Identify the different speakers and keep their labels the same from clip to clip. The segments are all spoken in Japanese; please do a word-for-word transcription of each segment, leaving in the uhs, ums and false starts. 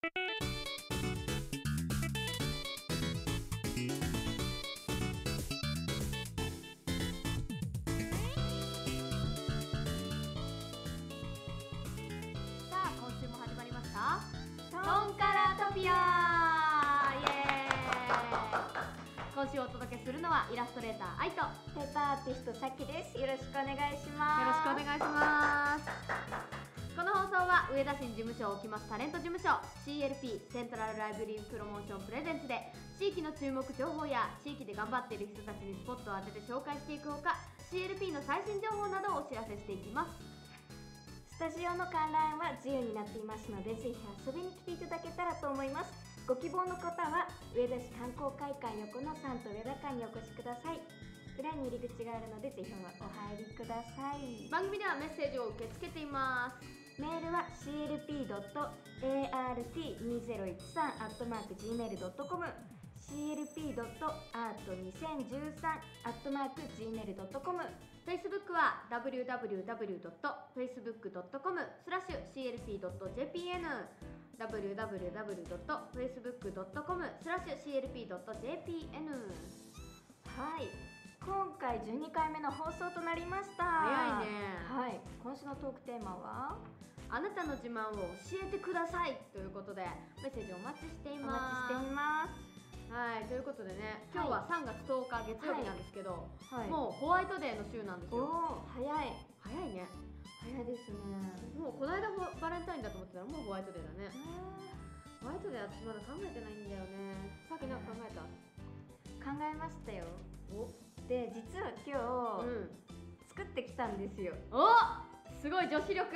Speaker 1: あ今週も始まりましたトンカラトピアイエーイ。今週お届けするのはイラストレーターアイと
Speaker 2: ペーパーアーティストさきです。よろしくお願いします。
Speaker 1: よろしくお願いします。この放送は上田新事務所を置きますタレント事務所 シーエルピー セントラルライブリープロモーションプレゼンツで地域の注目情報や地域で頑張っている人たちにスポットを当てて紹介していくほか シーエルピー の最新情報などをお知らせしていきます。
Speaker 2: スタジオの観覧は自由になっていますので、ぜひ遊びに来ていただけたらと思います。ご希望の方は上田市観光会館横のサンと上田館にお越しください。裏に入り口があるのでぜひお入りください。
Speaker 1: 番組ではメッセージを受け付けています。
Speaker 2: メールは シーエルピードットアールティーにせんじゅうさん アットマーク ジーメール ドットコム シーエルピードットアートにせんじゅうさん アットマーク ジーメール ドットコム
Speaker 1: Facebook は ダブリューダブリューダブリュードットフェイスブックドットコムスラッシュシーエルピードットジェーピーエヌ ダブリューダブリューダブリュードットフェイスブックドットコムスラッシュシーエルピードットジェーピーエヌ。
Speaker 2: はい、今回じゅうにかいめの放送となりました。
Speaker 1: 早いね。
Speaker 2: はい、今週のトークテーマは
Speaker 1: あなたの自慢を教えてくださいということでメッセージお待ちしてい
Speaker 2: お
Speaker 1: ます。
Speaker 2: 待ちしています。
Speaker 1: はい、ということでね、今日はさんがつとおか月曜日なんですけど、
Speaker 2: はい、
Speaker 1: もうホワイトデーの週なんです
Speaker 2: お
Speaker 1: よ。
Speaker 2: お、早い
Speaker 1: 早いね。
Speaker 2: 早いですね。
Speaker 1: もうこの間バレンタインだと思ってたらもうホワイトデーだね。ホワイトデー私まだ考えてないんだよね。さっきなんか考えた？
Speaker 2: 考えましたよ。
Speaker 1: お、
Speaker 2: で、実は今日、
Speaker 1: うん、
Speaker 2: 作ってきたんですよ。
Speaker 1: お、すごい女子力。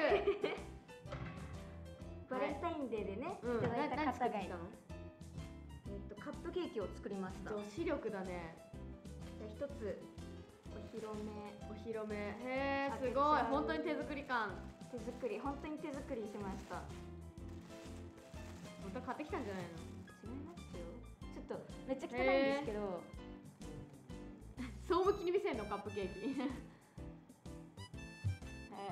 Speaker 2: バレンタインデーでね、
Speaker 1: うん、
Speaker 2: いただいた方がいる。
Speaker 1: の？
Speaker 2: えっとカップケーキを作りました。
Speaker 1: 女子力だね。
Speaker 2: じゃあ一つお披露目。
Speaker 1: お披露目。へえ、すごい。本当に手作り感。
Speaker 2: 手作り、本当に手作りしました。
Speaker 1: 本当買ってきたんじゃないの？
Speaker 2: 違いますよ。ちょっとめっちゃ汚いんですけど。
Speaker 1: そう向きに見せんのカップケーキ。へ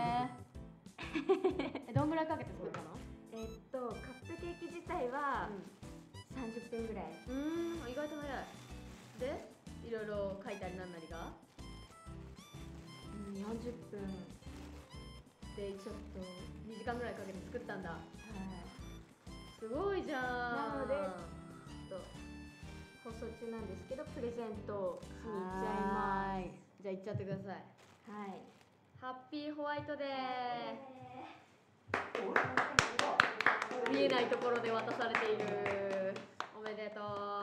Speaker 1: え。どんぐらいかけて作ったの？
Speaker 2: えっとカップケーキ自体はさんじゅっぷんぐらい。
Speaker 1: うん、意外と早い。で、いろいろ書いたりなんなりが、
Speaker 2: うん、よんじゅっぷん
Speaker 1: でちょっとにじかんぐらいかけて作ったんだ。
Speaker 2: はい。
Speaker 1: すごいじゃん。
Speaker 2: なのでちょっと放送中なんですけどプレゼントしに行っちゃいます。
Speaker 1: じゃあ行っちゃってください。
Speaker 2: はい。
Speaker 1: ハッピーホワイトデー。見えないところで渡されている。おめでとう。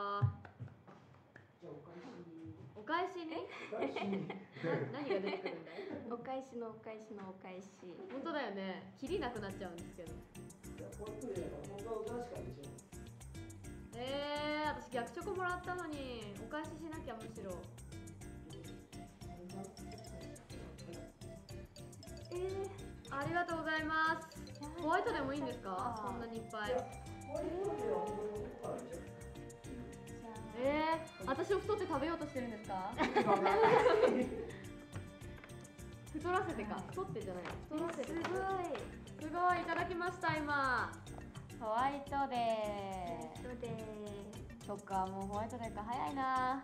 Speaker 1: お返しに？な何が出てくるんだい？
Speaker 2: お返しのお返しのお返し。
Speaker 1: 本当だよね。切りなくなっちゃうんですけど。えー、私逆チョコもらったのにお返ししなきゃむしろ。
Speaker 2: えー、
Speaker 1: ありがとうございます。ホワイトでもいいんですか？そんなにいっぱい。えー、私を太って食べようとしてるんですか？太らせてか、太ってじゃない。太らせて。
Speaker 2: すごい。
Speaker 1: すごい、いただきました今。ホワイトデー。
Speaker 2: そうで
Speaker 1: そっか、もうホワイトデーか早いな。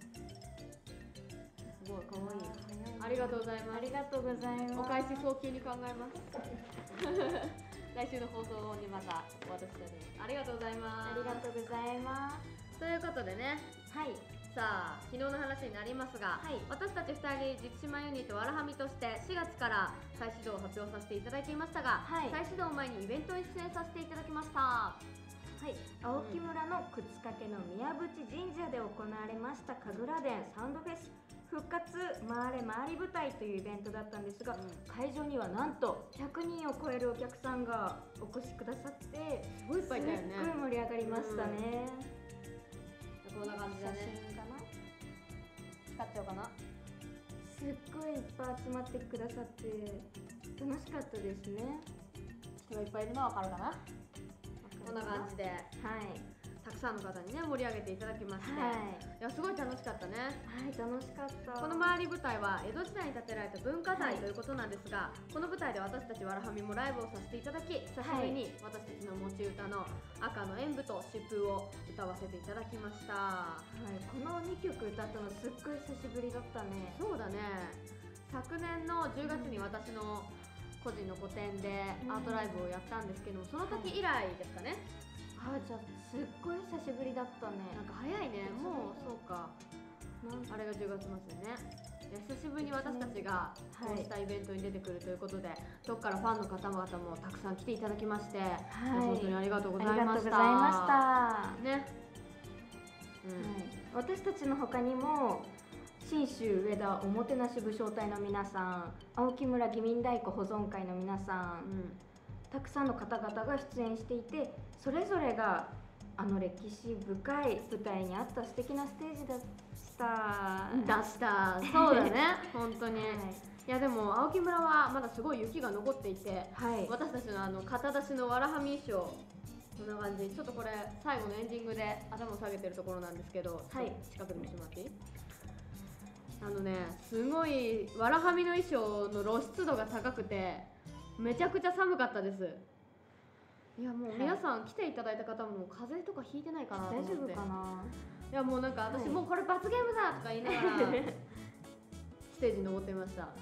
Speaker 1: すごい可愛い。ありがとうございます。
Speaker 2: ありがとうございます。
Speaker 1: お返し早急に考えます。来週の放送後にまたお渡ししたいと思います。ありがとうございます。
Speaker 2: ありがとうございます。
Speaker 1: ということでね、
Speaker 2: はい。
Speaker 1: さあ昨日の話になりますが、はい、私たちふたり実島ユニットわらはみとしてしがつから再始動を発表させていただいていましたが、はい、再始動前にイベントに出演させていただきました。はい、
Speaker 2: 青木村の朽掛の宮淵神社で行われました神楽殿サウンドフェス復活回れ回り舞台というイベントだったんですが、うん、会場にはなんとひゃくにんを超えるお客さんがお越しくださって
Speaker 1: すごいいっぱいいたよね。
Speaker 2: すっごい盛り上がりましたね。
Speaker 1: うん、こんな感じだね。
Speaker 2: 写真かな？
Speaker 1: 使っちゃおうかな。
Speaker 2: すっごいいっぱい集まってくださって楽しかったですね。
Speaker 1: 人がいっぱいいるのはわかるかな？こんな感じで、はい、 たくさんの方にね盛り上げていただきまして、
Speaker 2: はい
Speaker 1: いやすごい楽しかったね。
Speaker 2: はい、楽しかった。
Speaker 1: この周り舞台は江戸時代に建てられた文化財ということなんですが、この舞台で私たちわらはみもライブをさせていただき、久しぶりに私たちの持ち歌の赤の演舞と疾風を歌わせていただきました。
Speaker 2: はい、このにきょく歌ったのすっごい久しぶりだったね。
Speaker 1: そうだね、昨年のじゅうがつに私の個人の個展でアートライブをやったんですけども、その時以来ですかね。
Speaker 2: あ、じゃあすっごい久しぶりだったね。
Speaker 1: なんか早いね、もうそうか、あれがじゅうがつ末でね。いや久しぶりに私たちがこうしたイベントに出てくるということで、どっからファンの方々もたくさん来ていただきまして、
Speaker 2: はい、
Speaker 1: 本当にありがとうございました。
Speaker 2: ありがとうございました
Speaker 1: ね、
Speaker 2: うん、はい、私たちの他にも信州上田おもてなし武将隊の皆さん、青木村義民太鼓保存会の皆さん、うん、たくさんの方々が出演していて、それぞれがあの歴史深い舞台にあった素敵なステージだした
Speaker 1: 出したそうだね本当に、はい、いやでも青木村はまだすごい雪が残っていて、はい、私たちのあの肩出しのわらはみ衣装こんな感じ、ちょっとこれ最後のエンディングで頭を下げてるところなんですけど、はい、近くで見てもらっていい？あのね、すごいわらはみの衣装の露出度が高くてめちゃくちゃ寒かったです。いやもう皆さん来ていただいた方も風邪とかひいてないかなと思って。大丈夫かな。いやもうなんか私、はい、もうこれ罰ゲームだとか言いながらステージに登ってました。はい、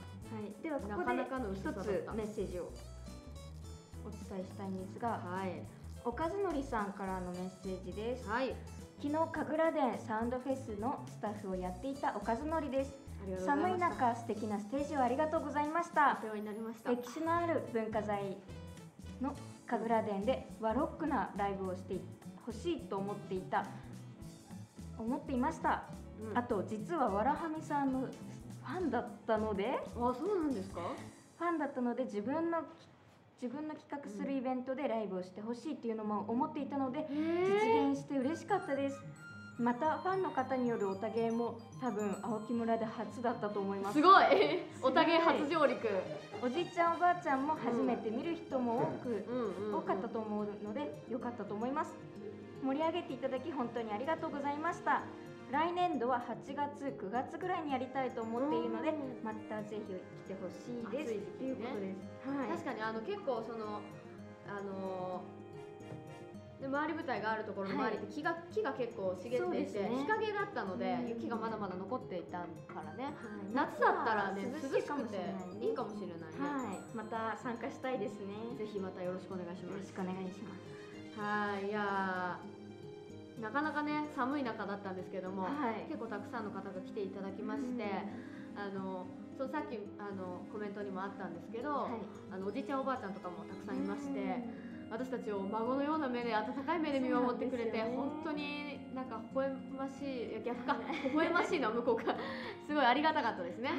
Speaker 1: ではここで一つメッセージをお伝えしたいんですが、はい、おかずのりさんからのメッセージです。はい、昨日神楽殿サウンドフェスのスタッフをやっていたおかずのりです。寒い中素敵なステージをありがとうございました。お世話になりました。歴史のある文化財の神楽殿でワロックなライブをしてほしいと思っていた思っていました、うん、あと実はわらはみさんのファンだったので、あ、そうなんですか。ファンだったので自分の自分の企画するイベントでライブをしてほしいっていうのも思っていたので、実現して嬉しかったです。またファンの方によるおたげも多分青木村で初だったと思います。すごいおたげ初上陸。おじいちゃんおばあちゃんも初めて見る人も多く多かったと思うので良かったと思います。盛り上げていただき本当にありがとうございました。来年度ははちがつくがつぐらいにやりたいと思っているので、またぜひ来てほしいですということです。はい、確かにあの結構そのあので周り舞台があるところの周りって木が、はい、木が結構茂っていて、ね、日陰だったので、うん、雪がまだまだ残っていたからね、はい、夏だったらね涼しくていいかもしれないね。はい、また参加したいですね。ぜひまたよろしくお願いします。よろしくお願いします。はい、いやなかなかね寒い中だったんですけども、はい、結構たくさんの方が来ていただきまして、うん、あのそうさっきあのコメントにもあったんですけど、はい、あのおじいちゃんおばあちゃんとかもたくさんいまして、うん、私たちを孫のような目で温かい目で見守ってくれて、ね、本当になんか微笑ましい、いや逆か微笑ましいのは向こうがすごいありがたかったですね。はい、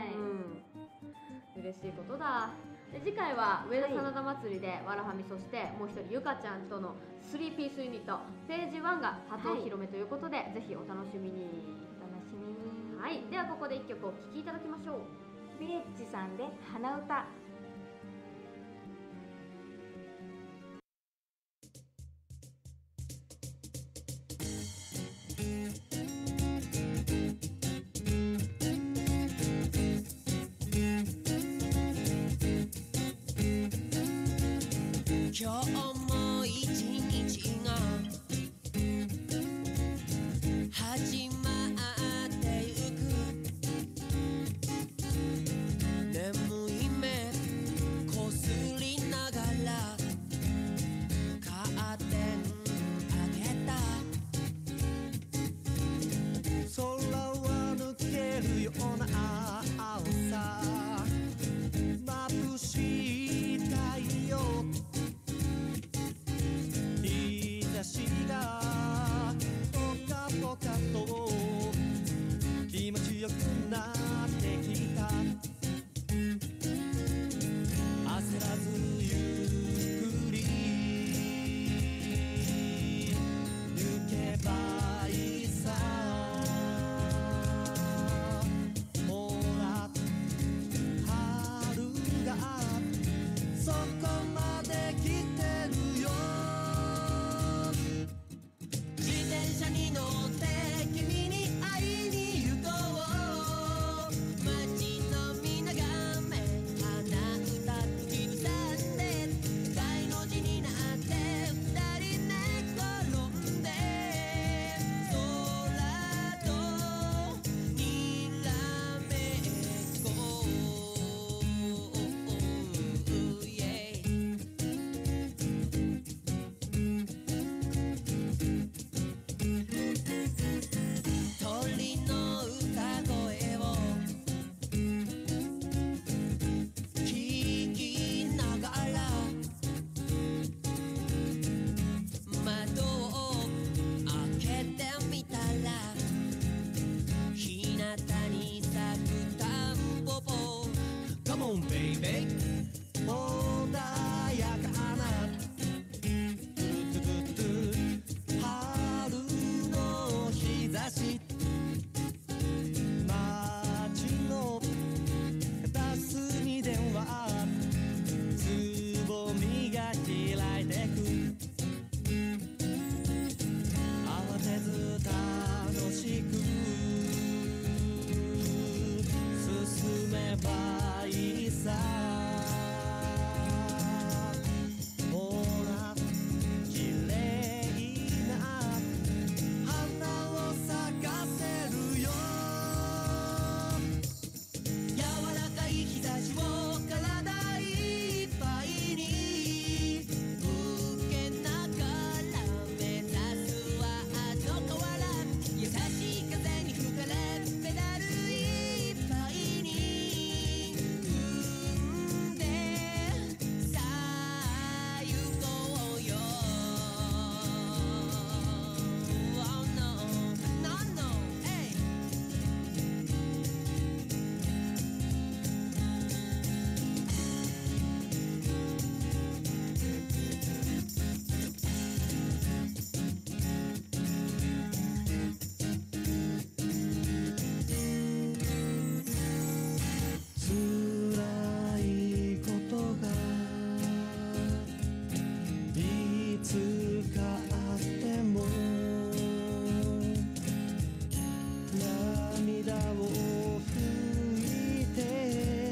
Speaker 1: うん、嬉しいことだ。で次回は上田真田祭りでわらはみ、そしてもう一人ゆかちゃんとのスリーピースユニットページワンが初お披露目ということで、はい、ぜひお楽しみに。お楽しみに。はい、ではここで一曲お聴きいただきましょう。ヴィレッジさんで花歌。今日も一日が始まってゆく。眠い目
Speaker 3: なたに咲くタンポポ Come on baby 穏やかなトゥトゥトゥトゥ春の日差し街の片隅ではつぼみが開いてく慌てず楽しく進めばいいさほら綺麗な花を咲かせるよ柔らかい日差しを体いっぱいに受けながら目指すはあの河原優しい風に吹かれペダルいっぱいに踏んでさあ行こうよ Oh no no no hey 辛いことがいつかあっても涙を拭いて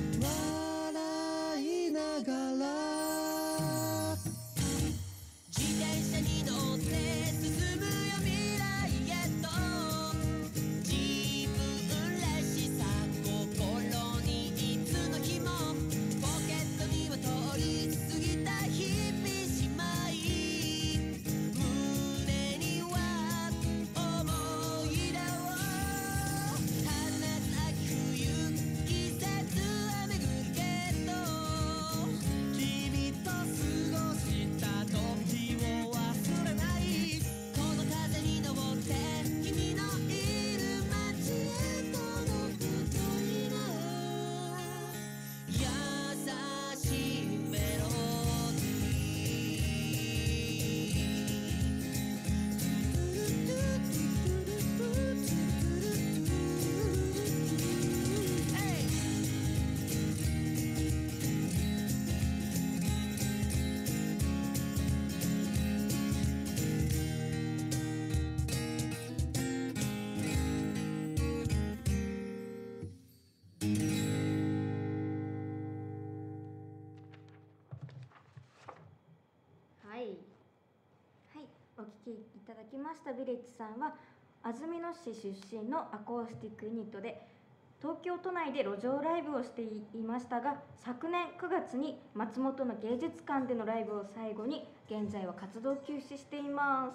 Speaker 3: 笑いながら自転車に乗って進むよ未来へと自分らしさ心にいつの日もポケットには通り過ぎた日々姉妹胸には思い出を春夏秋冬季節は巡るけど君と過ごした時を忘れないこの風に乗って君のいる街へ届くといいな優しいメロディー
Speaker 1: はい。
Speaker 2: はい、お聴きいただきましたビレッジさんは安曇野市出身のアコースティックユニットで東京都内で路上ライブをしていましたが昨年くがつに松本の芸術館でのライブを最後に現在は活動休止しています。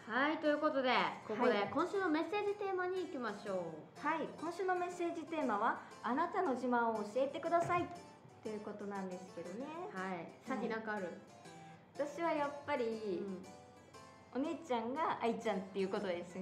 Speaker 1: はい、ということでここで
Speaker 2: はい
Speaker 1: 今週のメッセージテーマに行きましょ
Speaker 2: はい、今週のメッセージテーマはあなたの自慢を教えてくださいということなんですけどね。
Speaker 1: う。はい。さっきなんかある？
Speaker 2: 私はやっぱり、
Speaker 1: うん
Speaker 2: お姉ちゃんが愛ちゃんっていうことですね。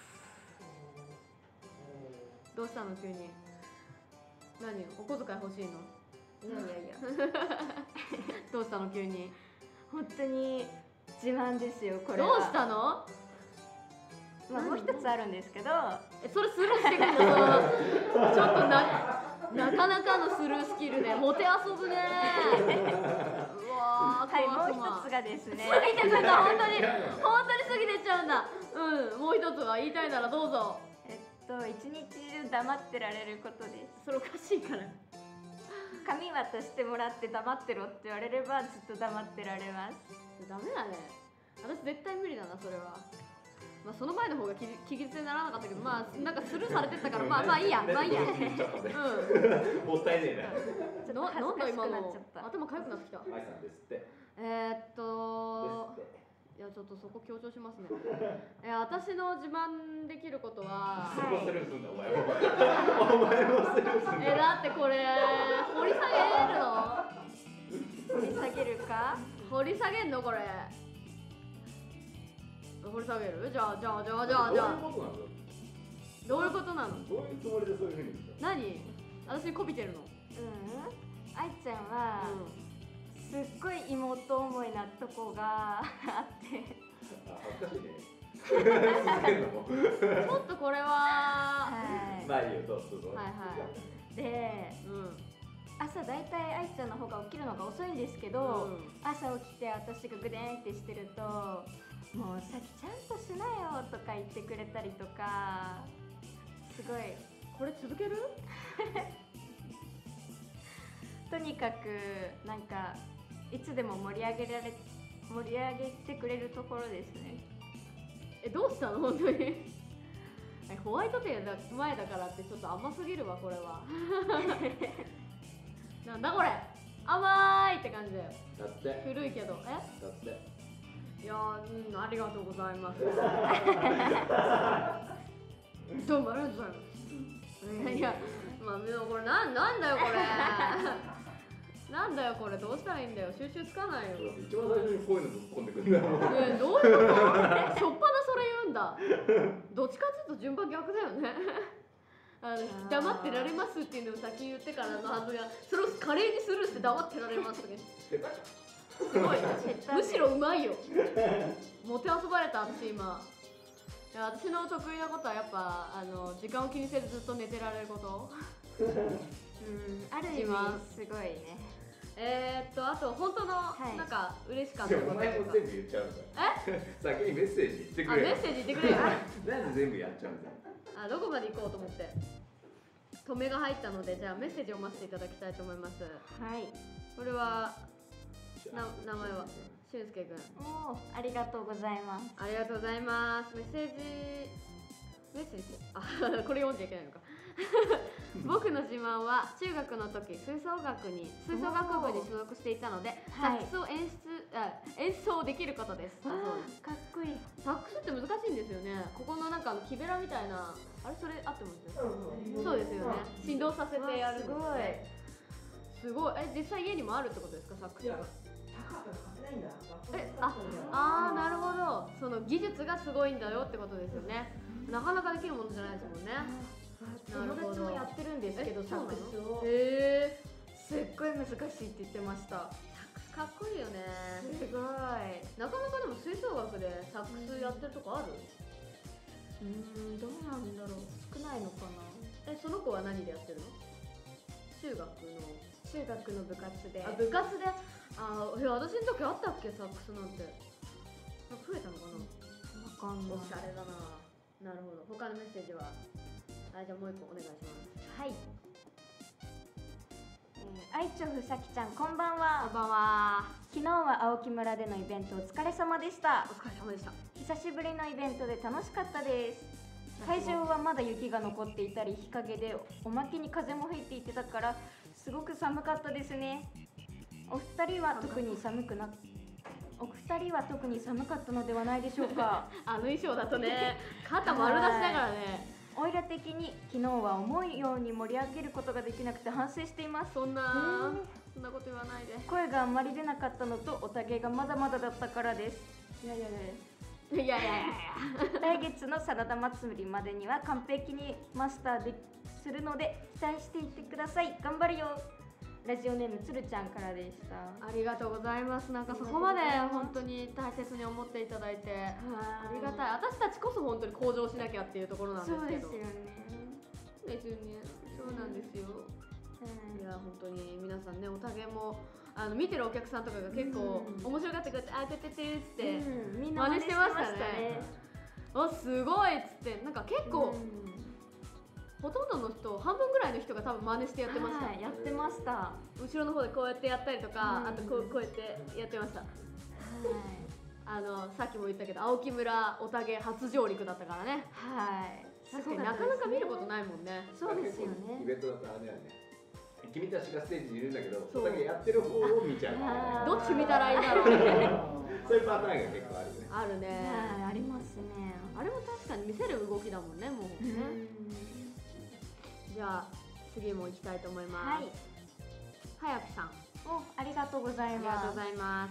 Speaker 1: どうしたの急に？何？お小遣い欲しいの？
Speaker 2: いやいやいや
Speaker 1: どうしたの急に？
Speaker 2: 本当に自慢ですよこれは。
Speaker 1: どうしたの？
Speaker 2: まあ、もう一つあるんですけど、
Speaker 1: え、それスルーしてくるの？そのちょっとななかなかのスルースキルでモテ遊ぶねー。うわー、
Speaker 2: はい、もう
Speaker 1: 怖い
Speaker 2: 一つがですね
Speaker 1: 過ぎてくんだ、本当に本当に過ぎてっちゃうんだ。うん、もう一つは言いたいならどうぞ。
Speaker 2: えっと一日中黙ってられることです。
Speaker 1: それおかしいから。
Speaker 2: 髪渡してもらって黙ってろって言われればずっと黙ってられます。
Speaker 1: ダメだね。私絶対無理だな、それは。まあその前の方がき気絶にならなかったけど、まあなんかスルーされてったからまあまあいいや、まあいいや。うん。
Speaker 4: もったいねえ
Speaker 2: ちょっと恥ずかしくなっちゃった。
Speaker 1: 頭かゆくなってきた。
Speaker 4: な。愛さんですって。
Speaker 1: えー、っと
Speaker 4: ですって。
Speaker 1: いやちょっとそこ強調しますね。え私の自慢できることは、
Speaker 4: そこスルーすんだお前も。お前もスルーすんだ。
Speaker 1: えだってこれ掘り下げるの？
Speaker 2: 掘り下げるか？
Speaker 1: 掘り下げんのこれ？掘り下げる？じゃあじゃあじゃあじゃあじゃあ。
Speaker 4: どういうことなんだよ。
Speaker 1: どういうことなの？
Speaker 4: どういうつもりでそういうふうに言った？
Speaker 1: 何？私にこびてるの？
Speaker 2: うん愛ちゃんは、すっごい妹思いなとこがあって
Speaker 4: あ、恥ずかしいね。続けるのも。
Speaker 1: ちょっとこれは
Speaker 2: はい
Speaker 4: まあいいよ、どうぞどうぞ。
Speaker 1: はいはい
Speaker 2: で
Speaker 1: うん
Speaker 2: 朝だいたい愛ちゃんの方が起きるのが遅いんですけど、
Speaker 1: うん
Speaker 2: 朝起きて私がグデンってしてるともうさっきちゃんとしなよとか言ってくれたりとかすごい
Speaker 1: これ続ける？
Speaker 2: とにかくなんかいつでも盛り上げられ盛り上げてくれるところですね。
Speaker 1: えどうしたの本当に？えホワイトデーだ前だからってちょっと甘すぎるわこれは。なんだこれ甘いって感じだよ。
Speaker 4: だって
Speaker 1: 古いけどえ
Speaker 4: だって
Speaker 1: いやー、うん、ありがとうございます。どうもありがとうございます。いや、まあ、でもこれなん、なんだよこれ。なんだよこれ、どうしたらいいんだよ、収集つかないよ。
Speaker 4: 一番最初にこういうのぶっ込んでくるんだよ。
Speaker 1: えどういうこと？しょっぱなそれ言うんだ。どっちかっていうと順番逆だよね。あの黙ってられますっていうのを先言ってからの反応がそれを華麗にスルーして黙ってられますね。すごいむしろうまいよ。もてあそばれた私今。いや私の得意なことはやっぱあの時間を気にせずずっと寝てられること。
Speaker 2: うんある意味すごいね。
Speaker 1: えー、っとあと本当の、
Speaker 2: はい
Speaker 1: なんか嬉しかったこと
Speaker 4: お前も全部言っちゃうんだよ。
Speaker 1: え
Speaker 4: 先にメッセージ言ってくれよ。
Speaker 1: あメッセージ言ってくれよ。
Speaker 4: なんで全部やっちゃうんだよ。
Speaker 1: あどこまで行こうと思って止めが入ったのでじゃあメッセージを読ませていただきたいと思います。
Speaker 2: はい
Speaker 1: これはな名前は俊介くん。
Speaker 2: おーありがとうございます。
Speaker 1: ありがとうございます。メッセージメッセージあこれ読んじゃいけないのか。僕の自慢は中学の時吹奏楽に吹奏楽部に所属していたので、サックスを演出あ演奏できることです。だそうです。
Speaker 2: かっこいい。
Speaker 1: サックスって難しいんですよね。ここのなんか木べらみたいなあれそれ合ってますよ。そうですよね。振動させてやるんですね。すごい。え実際家にもあるってことですかサックスが？えああーなるほど。その技術がすごいんだよってことですよね。なかなかできるものじゃないですもんね。
Speaker 2: 友達もやってるんですけどサックスを
Speaker 1: へえ
Speaker 2: すっごい難しいって言ってました。
Speaker 1: サックスかっこいいよね。
Speaker 2: すごい。
Speaker 1: なかなかでも吹奏楽でサックスやってるとこある？
Speaker 2: うーんどうなんだろう少ないのかな。
Speaker 1: えその子は何でやってるの？中学の
Speaker 2: 中学の部活で。
Speaker 1: あ部活であいや私の時あったっけサックスなんてなんか増えたのかな。
Speaker 2: わかんない。
Speaker 1: おしゃれだな。なるほど。他のメッセージはあじゃあもう一個お願いします。
Speaker 2: はい。えー、愛知ふさきちゃんこんばんは。
Speaker 1: こんばんは。
Speaker 2: 昨日は青木村でのイベントお疲れ様でした。
Speaker 1: お疲れ様でした。
Speaker 2: 久しぶりのイベントで楽しかったです。会場はまだ雪が残っていたり日陰でおまけに風も吹いていてたからすごく寒かったですね。お二人は特に寒くなお二人は特に寒かったのではないでしょうか。
Speaker 1: あの衣装だとね肩丸出しだからね。
Speaker 2: オイラ的に昨日は思うように盛り上げることができなくて反省しています。
Speaker 1: そんなそんなこと言わないで。
Speaker 2: 声があんまり出なかったのとおたげがまだまだだったからです。いやいやいや
Speaker 1: いやいやいやいや
Speaker 2: 来月のサラダ祭りまでには完璧にマスターでするので期待していてください。頑張るよ。ラジオネームつるちゃんからでした。
Speaker 1: ありがとうございます。なんかそこまで本当に大切に思っていただいてありがたい。私たちこそ本当に向上しなきゃっていうところなんですけど。
Speaker 2: そうですよね。
Speaker 1: ですよね。そうなんですよ。いや本当に皆さんねおたげもあの見てるお客さんとかが結構面白がってくれてあてててって
Speaker 2: うん、みんな
Speaker 1: 真似してましたね。あすごいっつってなんか結構、
Speaker 2: うん
Speaker 1: ほとんどの人半分ぐらいの人が多分真似してやってました。
Speaker 2: はい、やってました。は
Speaker 1: 後ろの方でこうやってやったりとか、
Speaker 2: うん
Speaker 1: あとこうこうやってやってました。
Speaker 2: い。
Speaker 1: あのさっきも言ったけど青木村おたげ初上陸だったからね。
Speaker 2: はい。
Speaker 1: 確かになかなか見ることないもんね。
Speaker 2: そうですよね。
Speaker 4: イベントだとあれだよね。君たちがステージにいるんだけど、
Speaker 1: そう
Speaker 4: おたげやってる方を見ちゃう。
Speaker 2: はい
Speaker 1: どっち見たらいいんだろう。
Speaker 4: そういうパターンが結構あるね。
Speaker 1: あるね。
Speaker 2: はい、ありますね。
Speaker 1: あれも確かに見せる動きだもんねもうね。じゃあ次も行きたいと思います。
Speaker 2: はい。
Speaker 1: はやくさん。
Speaker 2: お、ありがとうござい
Speaker 1: ありがとう
Speaker 2: ます。
Speaker 1: ございます。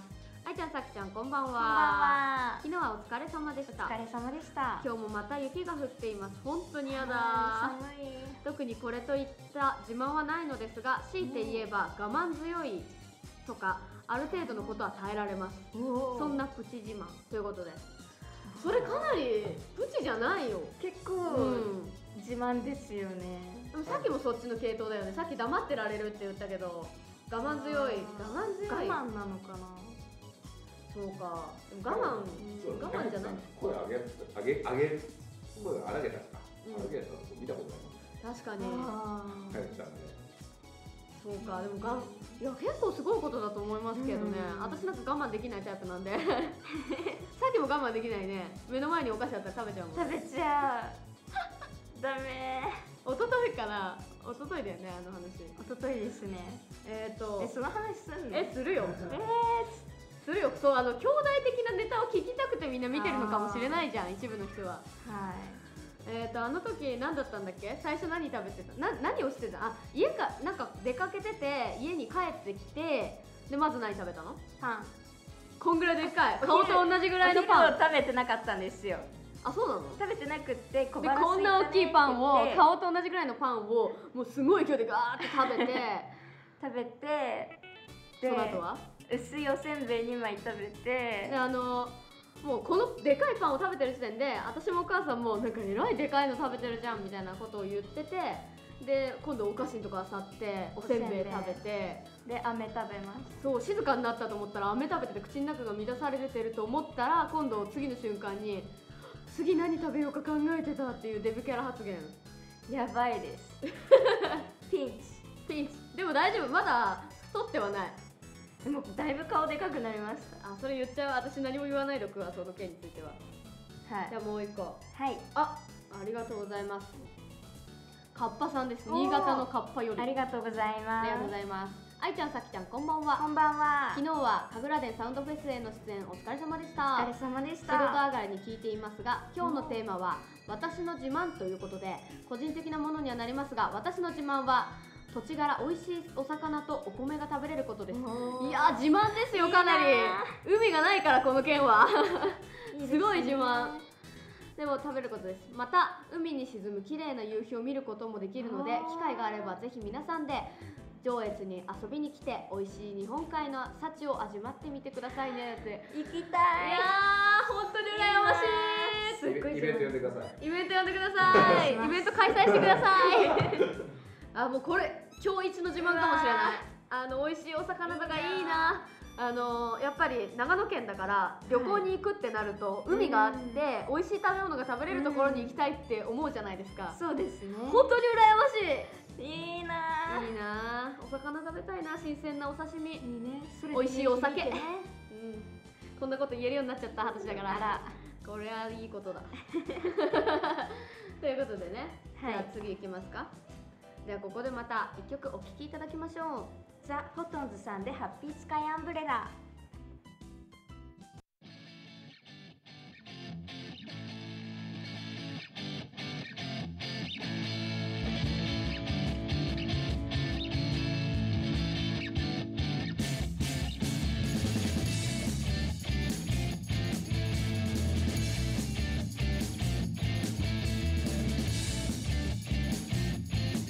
Speaker 1: あいちゃん、さきちゃん、こんばんは。
Speaker 2: こんばんは。
Speaker 1: 昨日はお疲れ様でした。
Speaker 2: お疲れ様でした。
Speaker 1: 今日もまた雪が降っています。本当にやだ。
Speaker 2: 寒い。
Speaker 1: 特にこれといった自慢はないのですが、強いて言えば我慢強いとかある程度のことは耐えられます。そんなプチ自慢ということで、それかなりプチじゃないよ。
Speaker 2: 結構、
Speaker 1: うん、
Speaker 2: 自慢ですよね。
Speaker 1: でもさっきもそっちの系統だよね。さっき黙ってられるって言ったけど、我慢強い、我慢強い。
Speaker 2: 我慢なのかな。
Speaker 1: そうか。でも我慢、
Speaker 4: そう
Speaker 1: 我慢じゃない。
Speaker 4: 声上げ上げ上げ声荒げたか。荒げたの見たことない。
Speaker 1: 確かに。
Speaker 4: かよちゃんね。
Speaker 1: そうか。でもがんいや結構すごいことだと思いますけどね。私なんか我慢できないタイプなんで。さっきも我慢できないね。目の前にお菓子あったら食べちゃうもん。
Speaker 2: 食べちゃう。ダメ。
Speaker 1: 一昨日かな。一昨日だよね、あの話。
Speaker 2: 一昨日ですね。
Speaker 1: えっと。
Speaker 2: え、その話すんの？
Speaker 1: え、するよ。
Speaker 2: えー。
Speaker 1: するよ。そう、あの兄弟的なネタを聞きたくてみんな見てるのかもしれないじゃん、一部の人は。
Speaker 2: はい。
Speaker 1: えっとあの時何だったんだっけ？最初何食べてた？な何をしてた？あ、家かなんか出かけてて家に帰ってきて、でまず何食べたの？
Speaker 2: パン。
Speaker 1: こんぐらいでっかい。顔と同じぐらいのパン。
Speaker 2: お昼を食べてなかったんですよ。
Speaker 1: あ、そうなの？
Speaker 2: 食べてなくって小
Speaker 1: で
Speaker 2: 腹
Speaker 1: こんな大きいパンを顔と同じぐらいのパンをもうすごい勢いでガーって食べて
Speaker 2: 食べて、
Speaker 1: その後は
Speaker 2: 薄いおせんべいにまい食べて、
Speaker 1: であのもうこのでかいパンを食べてる時点で私もお母さんもなんかえらいでかいの食べてるじゃんみたいなことを言ってて、で今度お菓子のとか漁っておせんべい食べて、
Speaker 2: で飴食べます。
Speaker 1: そう静かになったと思ったら飴食べてて口の中が乱されてると思ったら、今度次の瞬間に次何食べようか考えてたっていうデブキャラ発言。
Speaker 2: やばいです。ピンチ
Speaker 1: ピンチ。でも大丈夫、まだ太ってはない。
Speaker 2: でもだいぶ顔でかくなりました。
Speaker 1: あ、それ言っちゃう。私何も言わないでおくわ、その件については。
Speaker 2: はい。
Speaker 1: じゃあもう一個。
Speaker 2: はい。
Speaker 1: あ、ありがとうございます。カッパさんです。新潟のカッパより。
Speaker 2: ありがとうございます。
Speaker 1: ありがとうございます。あいちゃん、さきちゃん、こんばんは。
Speaker 2: こんばんは。
Speaker 1: 昨日は神楽殿サウンドフェスへの出演お疲れ様でした。
Speaker 2: お疲れ様でし
Speaker 1: 仕
Speaker 2: た。
Speaker 1: 事上がりに聞いていますが、今日のテーマは私の自慢ということで、個人的なものにはなりますが、私の自慢は土地柄美味しいお魚とお米が食べれることです。いや自慢ですよ、かなり。海がないからこの県は。すごい自慢。でも食べることです。また海に沈む綺麗な夕日を見ることもできるので、機会があればぜひ皆さんで上越に遊びに来て美味しい日本海の幸を味わってみてくださいねって。
Speaker 2: 行きたい。
Speaker 1: いやー本当に羨ましい。
Speaker 2: すっごい
Speaker 4: イベント呼んでください。
Speaker 1: イベント呼んでください。イベント開催してください。あ、もうこれ今日一の自慢かもしれない。あの美味しいお魚とかいいな。あのやっぱり長野県だから旅行に行くってなると、はい、海があって美味しい食べ物が食べれるところに行きたいって思うじゃないですか。
Speaker 2: そうですね。
Speaker 1: 本当に羨まし
Speaker 2: い。いいな。
Speaker 1: いいな。お魚食べたいな。新鮮なお刺身。
Speaker 2: いいね。
Speaker 1: 美味しいお酒。
Speaker 2: ね、
Speaker 1: うん。こんなこと言えるようになっちゃった私だから。あら、これはいいことだ。ということでね。はい、じゃあ次行きますか。ではここでまた一曲お聴きいただきましょう。
Speaker 2: ザ・フォトンズさんでハッピースカイアンブレラ。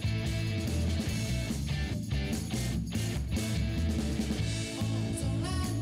Speaker 3: 空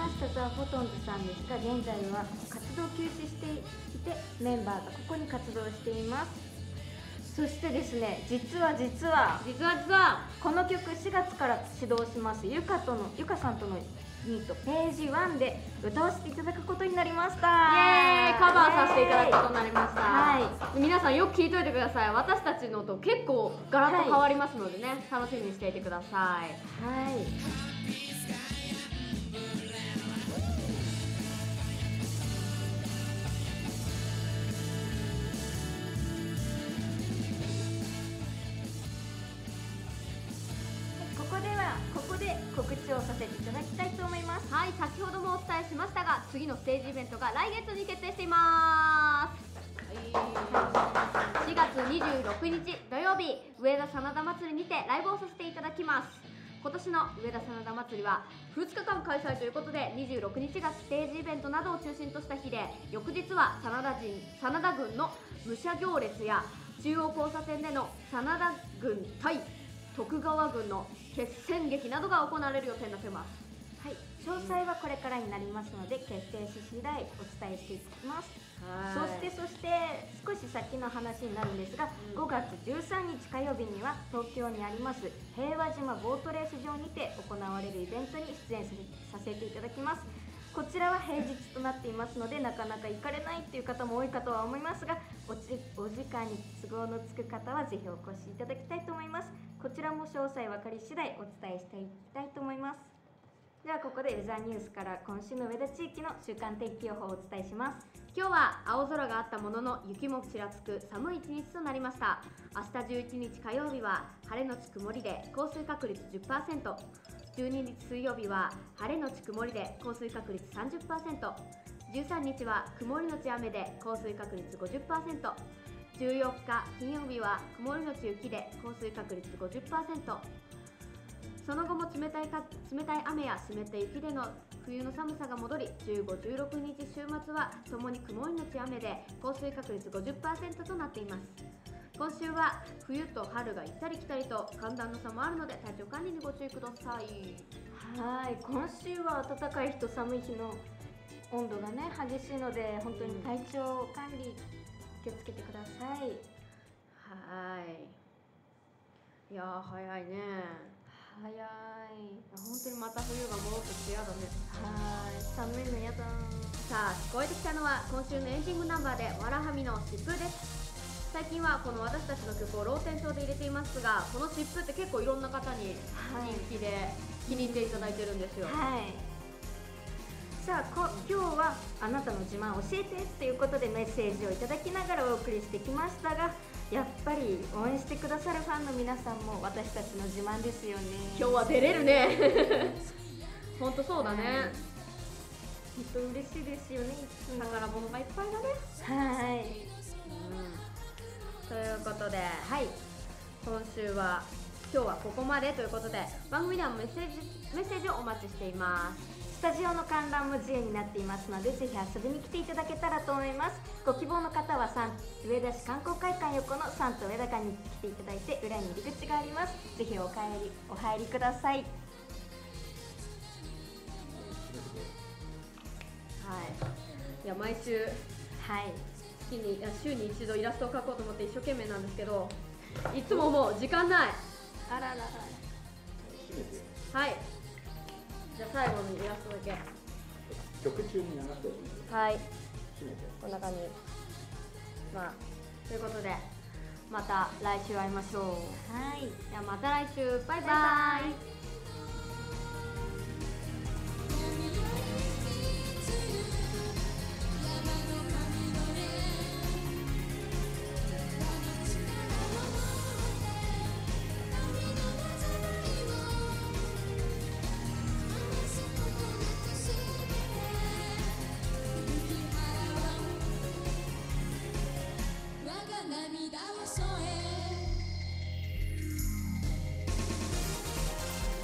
Speaker 2: ましたザ・フォトンズさんですが、現在は活動休止していてメンバーがここに活動しています。そしてですね、実は実は
Speaker 1: 実は実は
Speaker 2: この曲しがつから始動しますゆかとのゆかさんとのニートページワンで歌わせていただくことになりました。
Speaker 1: イエーイ、カバーさせていただくことになりました。
Speaker 2: は
Speaker 1: 皆さんよく聞いといてください。私たちのと結構ガラッと変わりますのでね、楽しみにしていてください。
Speaker 2: はいここではここで告知をさせていただきたいと思います。
Speaker 1: はい、先ほどもお伝えしましたが、次のステージイベントが来月に決定しています。しがつにじゅうろくにち土曜日、上田真田祭りにてライブをさせていただきます。今年の上田真田祭りはふつかかん開催ということで、にじゅうろくにちがステージイベントなどを中心とした日で、翌日は真田人真田軍の武者行列や中央交差点での真田軍対徳川軍の決戦劇などが行われる予定になっています。
Speaker 2: はい、詳細はこれからになりますので、決定し次第お伝えしていきます。そしてそして少し先の話になるんですが、
Speaker 1: うん、
Speaker 2: ごがつじゅうさんにち火曜日には東京にあります平和島ボートレース場にて行われるイベントに出演させていただきます。こちらは平日となっていますので、なかなか行かれないっていう方も多いかとは思いますが、おじお時間に都合のつく方はぜひお越しいただきたいと思います。こちらも詳細分かり次第お伝えしていきたいと思います。ではここでウェザーニュースから今週の上田地域の週間天気予報をお伝えします。
Speaker 1: 今日は青空があったものの雪もちらつく寒い一日となりました。明日じゅういちにち火曜日は晴れのち曇りで降水確率 じゅっパーセント、 じゅうににち水曜日は晴れのち曇りで降水確率 さんじゅっパーセント、 じゅうさんにちは曇りのち雨で降水確率 ごじゅっパーセント、 じゅうよっか金曜日は曇りのち雪で降水確率 ごじゅっパーセント。 その後も冷たいか冷たい雨や湿った雪での冬の寒さが戻り、じゅうご、じゅうろくにち週末はともに曇りのち雨で降水確率 ごじゅっパーセント となっています。今週は冬と春が行ったり来たりと寒暖の差もあるので、体調管理にご注意ください。
Speaker 2: はい、今週は暖かい日と寒い日の温度がね激しいので、本当に体調管理気をつけてください。
Speaker 1: はい、いやー早いね。
Speaker 2: 早い。
Speaker 1: 本当にまた冬が戻ってきてやだね。
Speaker 2: はい、寒いのやだ。
Speaker 1: さあ聞こえてきたのは今週のエンディングナンバーでわらはみの疾風です。最近はこの私たちの曲をローテンションで入れていますが、この疾風って結構いろんな方に人気で気に入っていただいてるんですよ。
Speaker 2: はい。さあこ今日はあなたの自慢教えてということでメッセージをいただきながらお送りしてきましたが、やっぱり応援してくださるファンの皆さんも私たちの自慢ですよね。
Speaker 1: 今日は出れるね。本当そうだね。
Speaker 2: 本当嬉しいですよね。
Speaker 1: 宝物がいっぱいだね。
Speaker 2: はい、
Speaker 1: うん、ということで、はい、今週は今日はここまでということで、番組ではメッセージメッセージをお待ちしています。
Speaker 2: スタジオの観覧も自由になっていますので、ぜひ遊びに来ていただけたらと思います。ご希望の方はサン上田市観光会館横のサンと上田館に来ていただいて、裏に入り口があります。ぜひお帰りお入りください。
Speaker 1: はい、いや毎週、
Speaker 2: はい、
Speaker 1: 月にいや週に一度イラストを描こうと思って一生懸命なんですけど、いつももう時間ない。
Speaker 2: あららら。
Speaker 1: はい、じゃあ最後にイラストだけ。
Speaker 4: 曲中に流してほしいんです。
Speaker 1: はい、
Speaker 4: 締めて。
Speaker 1: こんな感じ。まあということで、また来週会いましょう。
Speaker 2: はい、
Speaker 1: じゃあまた来週、バイバイ。
Speaker 2: バイバイ。
Speaker 3: 涙を添え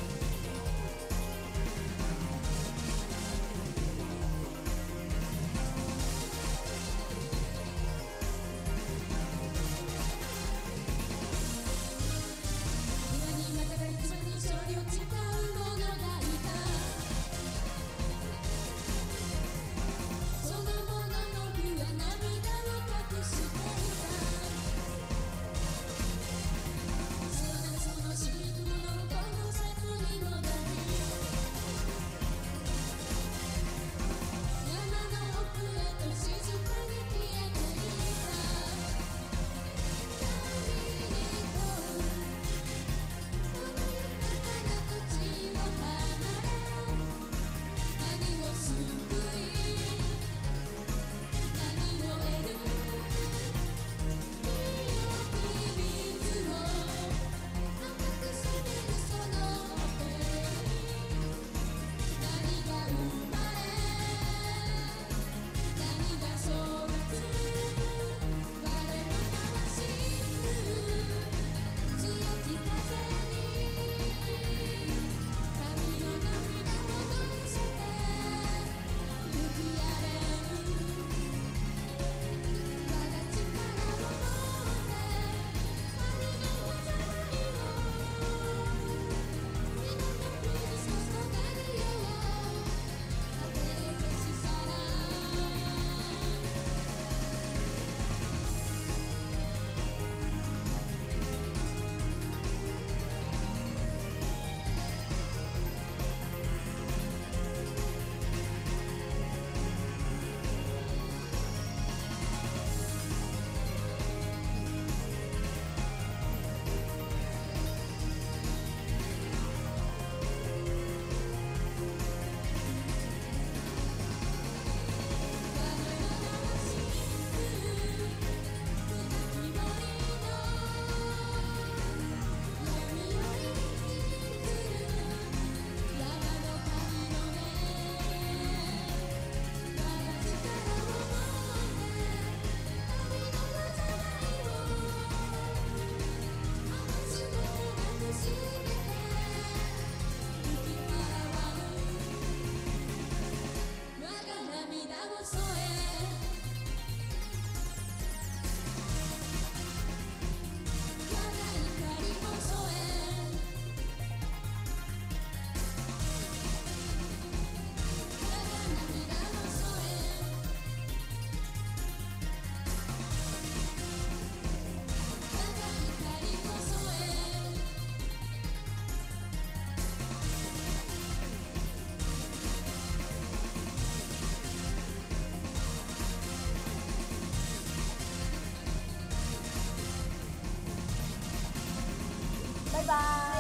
Speaker 1: バイ。